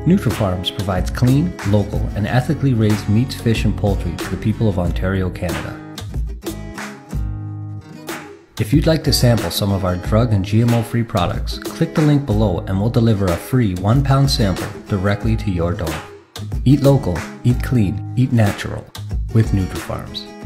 Nutrafarms provides clean, local, and ethically raised meats, fish, and poultry to the people of Ontario, Canada. If you'd like to sample some of our drug and GMO-free products, click the link below and we'll deliver a free 1-pound sample directly to your door. Eat local, eat clean, eat natural with Nutrafarms.